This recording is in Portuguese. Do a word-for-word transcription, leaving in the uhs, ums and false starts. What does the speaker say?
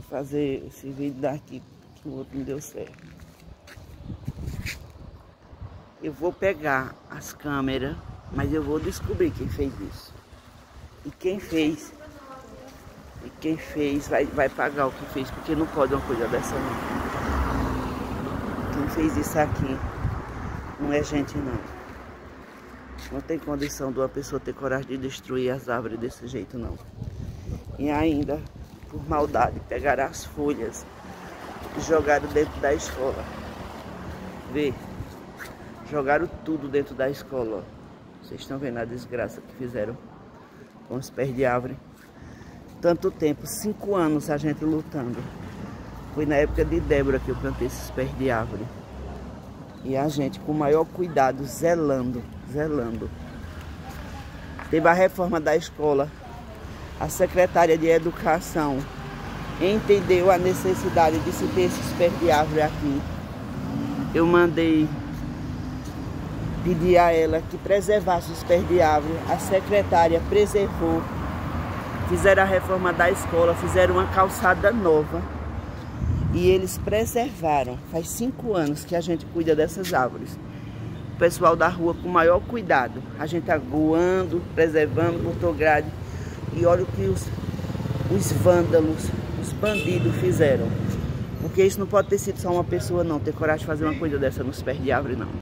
fazer esse vídeo daqui, que o outro não deu certo. Eu vou pegar as câmeras, mas eu vou descobrir quem fez isso. E quem fez, e quem fez vai, vai pagar o que fez, porque não pode uma coisa dessa não. Quem fez isso aqui não é gente não. Não tem condição de uma pessoa ter coragem de destruir as árvores desse jeito não. E ainda, por maldade, pegaram as folhas e jogaram dentro da escola. Vê, jogaram tudo dentro da escola, ó. Vocês estão vendo a desgraça que fizeram com os pés de árvore. Tanto tempo, cinco anos a gente lutando. Foi na época de Débora que eu plantei esses pés de árvore. E a gente com o maior cuidado, zelando, zelando. Teve a reforma da escola. A secretária de Educação entendeu a necessidade de se ter esses pés de árvore aqui. Eu mandei pedir a ela que preservasse os pés de árvore. A secretária preservou. Fizeram a reforma da escola, fizeram uma calçada nova. E eles preservaram. Faz cinco anos que a gente cuida dessas árvores. O pessoal da rua com o maior cuidado. A gente aguando, preservando, botou grade. E olha o que os, os vândalos, os bandidos fizeram. Porque isso não pode ter sido só uma pessoa não, ter coragem de fazer uma coisa dessa nos pés de árvore não.